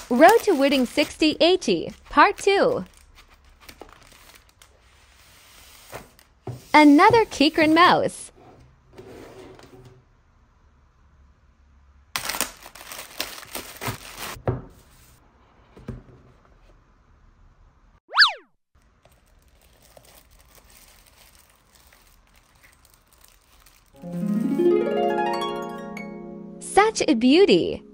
Road to Wooting 6080, Part 2. Another Keychron mouse. Such a beauty!